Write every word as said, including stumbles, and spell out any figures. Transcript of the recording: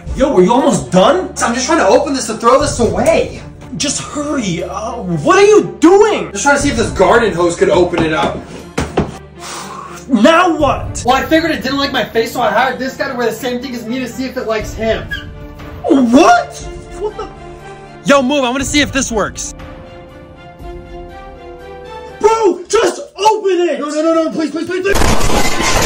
Yo, were you almost done? I'm just trying to open this to throw this away. Just hurry. Uh, what are you doing? Just trying to see if this garden hose could open it up. Now what? Well, I figured it didn't like my face, so I hired this guy to wear the same thing as me to see if it likes him. What? What the? Yo, move. I want to see if this works. Bro, just open it! No, no, no, no, please, please, please, please.